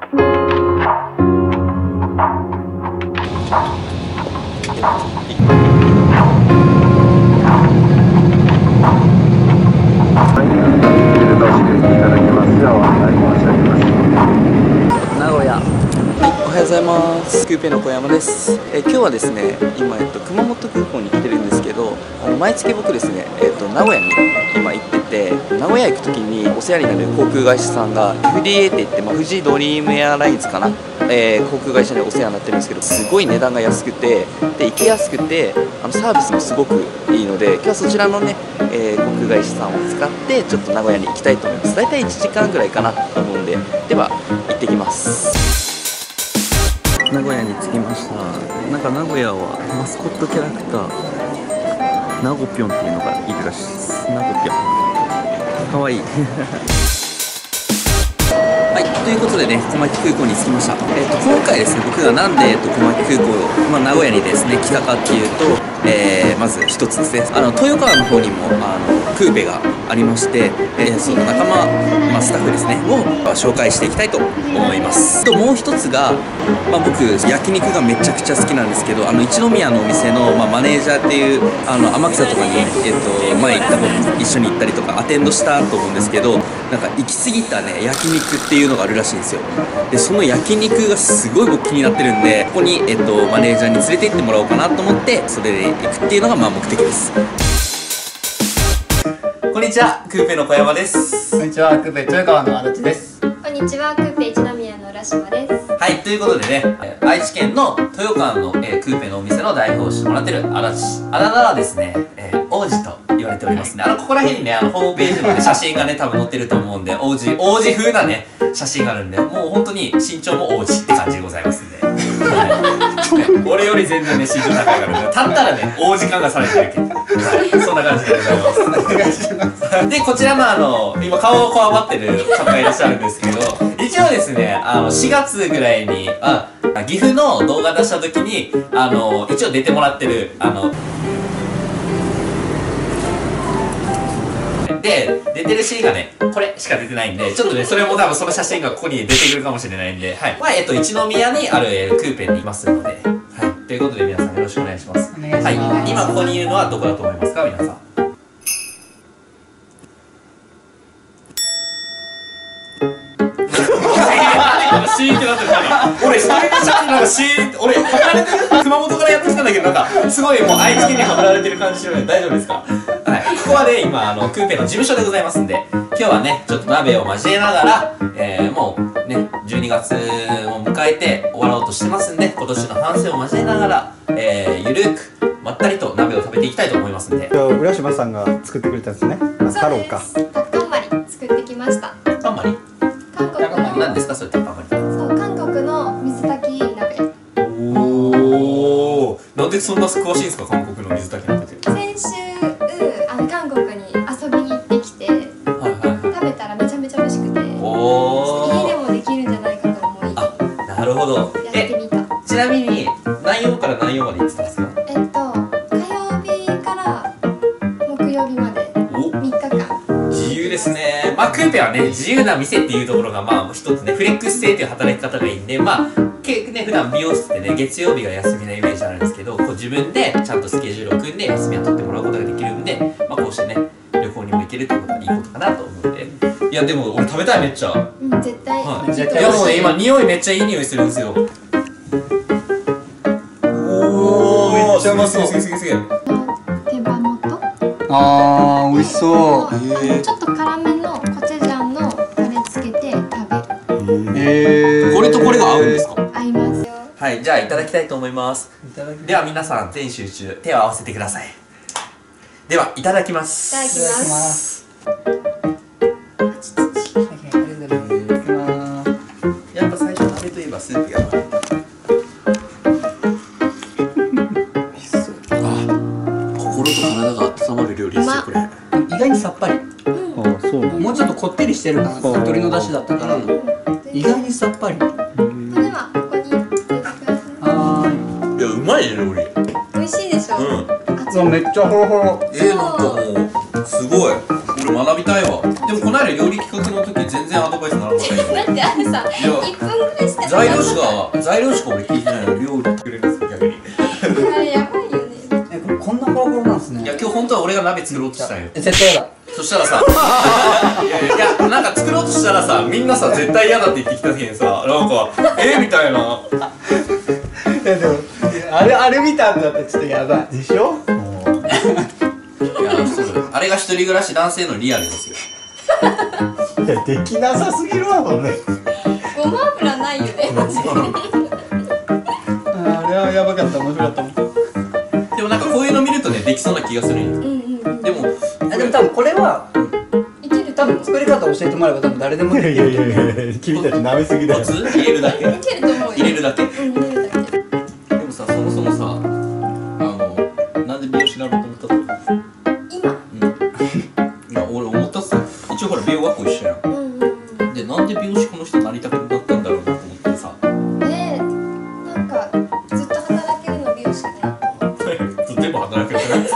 名古屋。おはようございます。クーペの小山です。今日はですね、今熊本空港に来てるんですけど、毎月僕ですね、名古屋に今行ってて、名古屋行く時にお世話になる航空会社さんが FDA って言って、富士ドリームエアラインズかな、航空会社にお世話になってるんですけど、すごい値段が安くて、で行きやすくて、サービスもすごくいいので、今日はそちらのね、航空会社さんを使ってちょっと名古屋に行きたいと思います。大体1時間ぐらいかなと思うんで、では行ってきます。名古屋に着きました。なんか名古屋はマスコットキャラクターナゴぴょんっていうのがいるらしいです。ナゴぴょんかわいいはい、ということでね、小牧空港に着きました。今回ですね、僕がなんで小牧空港、名古屋にですね来たかっていうと、まず一つですね、豊川の方にもクーペがありまして、その仲間、スタッフですねを紹介していきたいと思います。ともう一つが、僕焼肉がめちゃくちゃ好きなんですけど、一宮のお店の、マネージャーっていう天草とかに、前行ったこと一緒に行ったりとかアテンドしたと思うんですけど、なんか行き過ぎたね焼肉っていうのがあるらしいんですよ。でその焼肉がすごい僕気になってるんで、ここに、マネージャーに連れて行ってもらおうかなと思って、それで行くっていうのが目的です。こんにちは、クーペの小山です。 こんにちは、クーペ豊川の足立です。 こんにちは、クーペ一宮の浦島です。 はい、ということでね、愛知県の豊川の、クーペのお店の代表をしてもらってる足立。あだ名はですね、王子と言われておりますね。ここら辺にね、ホームページの、ね、写真がね、多分載ってると思うんで、王子風なね、写真があるんで、もう本当に身長も王子って感じでございますんで。はい、俺より全然ね、身長高いからね、立ったらね、王子感がされてるけど、はい、そんな感じでございます。お願いします。で、こちらの今顔をこわばってる方がいらっしゃるんですけど、一応ですね、4月ぐらいに、岐阜の動画出した時に、一応出てもらってる、で、出てるシーンがね、これしか出てないんで、ちょっとね、それも多分その写真がここに出てくるかもしれないんで、はい。一宮にある、クーペンにいますので、はい。ということで皆さんよろしくお願いします。 お願いします。 はい。今ここにいるのはどこだと思いますか、皆さん。シーンってなってる。俺一人で写真なんかシーンって、俺はめられてる。熊本からやってきたんだけど、なんかすごいもう愛知県にはめられてる感じしてるので大丈夫ですか？はい。ここはね、今クーペの事務所でございますんで、今日はねちょっと鍋を交えながら、もうね12月を迎えて終わろうとしてますんで、今年の反省を交えながら、ゆるくまったりと鍋を食べていきたいと思いますんで。 浦島さんが作ってくれたんですね。太郎か。 タッカンマリ作ってきました。 タッカンマリ？ 韓国の。 何ですかそれタッカンマリ？ そう、韓国の水炊き鍋。 おお。なんでそんな詳しいんですか、韓国の水炊き鍋って。 先週韓国に遊びに行ってきて、食べたらめちゃめちゃ美味しくて、家でもできるんじゃないかと思い。 なるほど。 やってみた。 ちなみに何曜から何曜まで行ってたんですか？ 火曜日から木曜日まで3日間。 自由ですね。クーペはね自由な店っていうところが一つね、フレックス制っていう働き方がいいんで、普段美容室ってね月曜日が休みのイメージあるんですけど、自分でちゃんとスケジュールを組んで休みを取ってもらうことができるんで、こうしてね旅行にも行けるってことはいいことかなと思うんで。いやでも俺食べたい、めっちゃ。 絶対。 いやもうね今匂いめっちゃいい匂いするんですよ。おお、めっちゃうまそう。すげえ。 手羽元。 美味しそう。 ちょっと辛めのコチュジャンのタレつけて食べる。 これとこれが合うんですか？ 合いますよ。 はい、じゃあいただきたいと思います。では皆さん全集中、手を合わせてください。ではいただきます。 いただきます。 やっぱ最初鍋といえばスープやな。心と体が温まる料理ですよこれ。 意外にさっぱり。もうちょっとこってりしてるかな。鶏の出汁だったから。意外にさっぱり。 ではここに入れてください。 いやうまいね料理。 美味しいでしょ。 めっちゃホロホロ。 なんかもうすごい。俺学びたいわ。でもこの間料理企画の時全然アドバイスならなかっだってあれさ、1分ぐらいしか材料しか俺聞いてないのに料理作れるんですよ逆に。 あれやばいよね。 こんなホロホロなんですね。 いや今日本当は俺が鍋作ろうとしたんよ。 絶対やだ。 そしたらさいやなんか作ろうとしたらさ、みんなさ絶対嫌だって言ってきた時にさ、なんかみたいな。 いやでもあれ見たんだってちょっとやばいでしょ。 いやそうあれが一人暮らし男性のリアルですよ。 いやできなさすぎるわこれ。 ごま油ないよね。 あれはやばかった、面白かったもん。 でもなんかこういうの見るとねできそうな気がするんよ。でも多分これはいける多分作り方教えてもらえば多分誰でもできる。 いや君たち舐めすぎだよ。 コツ入れるだけ。 いけると思うよ。 入れるだけ。 入れるだけ。 でもさ、そもそもさ、なんで美容師になろうと思ったの？ 今。 いや、俺思ったっすよ。一応ほら美容学校一緒やん。で、なんで美容師この人なりたくなったんだろうなと思ってさ。 なんかずっと働けるの美容師かなと思って。 全部働けるから。 違う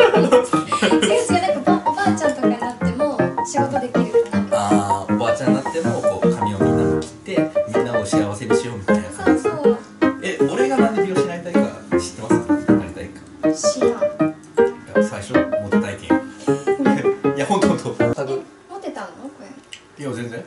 なんかおばあちゃんとかになっても仕事できるかなみたいな。 おばあちゃんになってもこう髪をみんな切ってみんなを幸せにしようみたいな感じ。 そうそう。 俺がなんで美容師になりたいか知ってます？なりたいか。 知らん。 いや最初モテ体験。いやほんと。 モテたのこれ？ いや全然。全然。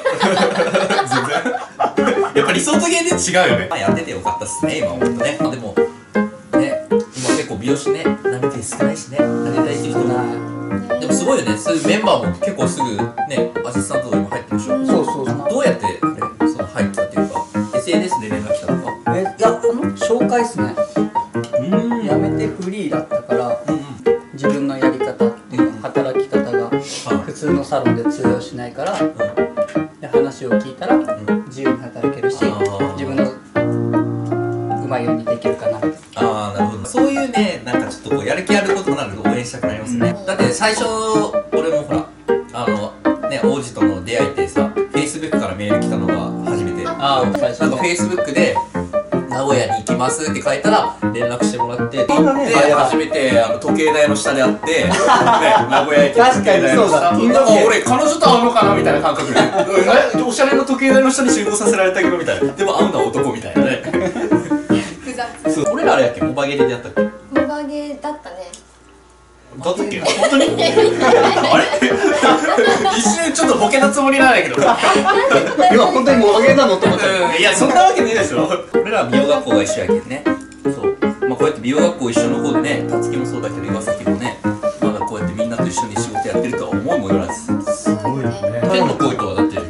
やっぱ理想と現実違うよね。やっててよかったっすね今思うとね。でもね今結構美容師ねなり手少ないしね、なりたいっていう人も。でもすごいよね、そういうメンバーも結構すぐねアシスタントとかにも入ってるでしょ。 そうどうやってその入ったっていうか SNS で連絡来たのか。 いや紹介っすね。辞めてフリーだったから自分のやり方っていうか働き方が普通のサロンで通用しないから、で話を聞いたら自由に働けるし自分のうまいようにできるかなみたいな。 ああなるほど。そういうねなんかちょっとこうやる気あることになると応援したくなりますね。だって最初俺もほらね王子との出会いってさ Facebook からメール来たのが初めて。 最なんか初ね Facebook で名古屋に行きますって書いたら連絡してもらってそんなねで初めて時計台の下で会ってね名古屋駅の時計台の下。 確かにそうだなんか俺彼女と会うのかなみたいな感覚でおしゃれな時計台の下に集合させられたけどみたいな。でも会うのは男みたいなね。 複雑。 そう俺らあれやっけモバゲリでやったっけ。 モバゲだったね。 だったっけ本当にあれ一瞬ちょっとボケなつもりなんだけど今本当にもうあげなのと思って。 いやそんなわけねえでしょ。俺らは美容学校が一緒やけんね。そうまあこうやって美容学校一緒の方でね、たつきもそうだけど岩崎もねまだこうやってみんなと一緒に仕事やってるとは思いもよらず。 すごいよね。 天の声とはだって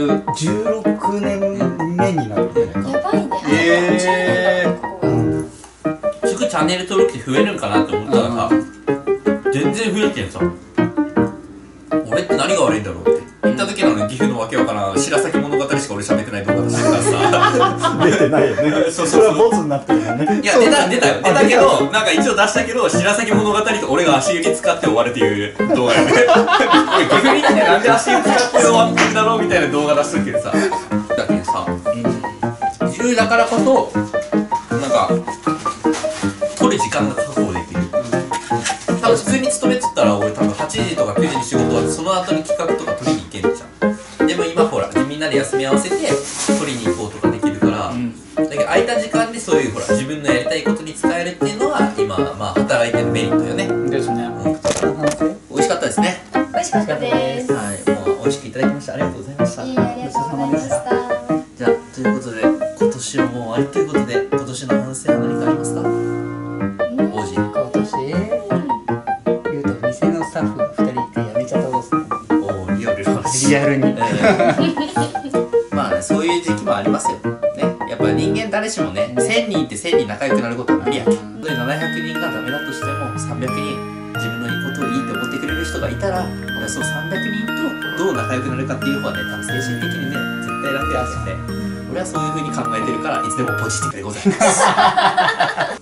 16年目になるんじゃないか。 やばいね。ここが。 すぐチャンネル登録って増えるんかなって思ったらさ全然増えてんさ。俺って何が悪いんだろうって言った時なのに岐阜のわけわからん白崎物語しか俺喋ってない動画出してるからさ出てないよね。それはボツになってるよね。 いや出たけどなんか一応出したけど白崎物語と俺が足指使って終わるっていう動画やね。俺岐阜に来てなんで足指使って終わってんだろうみたいな動画出してるけどさだけどさ自由だからこそなんか取る時間が確保できる。多分普通に勤めてたら俺多分8時とか9時に仕事終わってその後に企画とか取りに行けんじゃん。でも今ほらみんなで休み合わせて取りに行こうとかできるから、だけど空いた時間でそういうほら自分のやりたいことに使えるっていうのは今まあ働いてるメリットよね。 ですね。 美味しかったですね。 美味しかったです。 はい、もう美味しくいただきました。ありがとうございました。 いいありがとうございました。 じゃあということで今年ももう終わりということで今年の反省は何かありますか？王子。 今年言うと店のスタッフが2人いてやめちゃったことですね。 おーリアルな話。 リアルに。 まあね、そういう時期もありますよ。ね、やっぱ人間誰しもね、1000人って1000人仲良くなることは無理やけん。本当に700人がダメだとしても、300人自分のいいことをいいって思ってくれる人がいたら、その300人とどう仲良くなるかっていう方はね、多分精神的にね、絶対楽やすんで、俺はそういう風に考えてるから、いつでもポジティブでございます。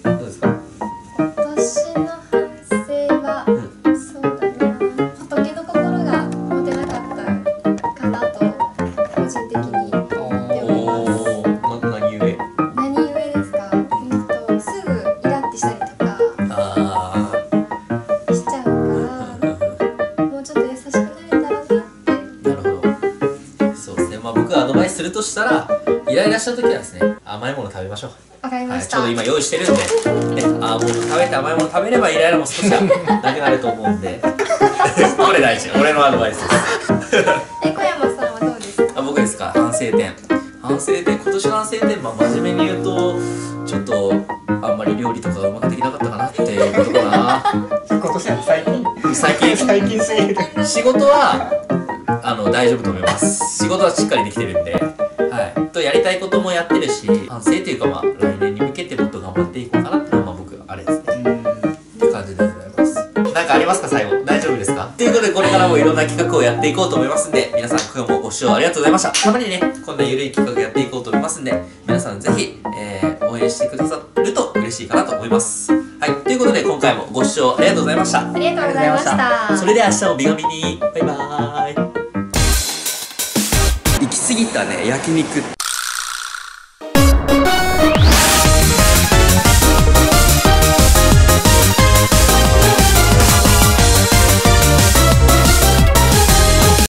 どうですか？ 今年の反省は、そうだな、仏の心が持てなかったかなと個人的に思っております。 何故？ 何故ですか？すぐイラッてしたりとかしちゃうから、もうちょっと優しくなれたらなって。 なるほど。そうですね。まあ僕イライラした時はですね、甘いもの食べましょう。はい、 わかりました。 ちょうど今用意してるんで、ね、もう食べて甘いもの食べればイライラも少しはなくなると思うんでこれ大事、俺のアドバイスです小山さんはどうですか？ 僕ですか？反省点、今年の反省点、真面目に言うとちょっとあんまり料理とかうまくできなかったかなっていうことかな今年は最近すぎる。 仕事は大丈夫と思います。仕事はしっかりできてるんで、はい、やりたいこともやってるし、反省というか来年に向けてもっと頑張っていこうかなっていうのが僕あれですねって感じでございます。なんかありますか？最後大丈夫ですか？ということでこれからもいろんな企画をやっていこうと思いますんで、皆さん今日もご視聴ありがとうございました。たまにねこんなゆるい企画やっていこうと思いますんで、皆さんぜひ、応援してくださると嬉しいかなと思います。はい、ということで今回もご視聴ありがとうございました。 ありがとうございました。 それでは明日も美髪にバイバーイ。 行き過ぎたね焼肉。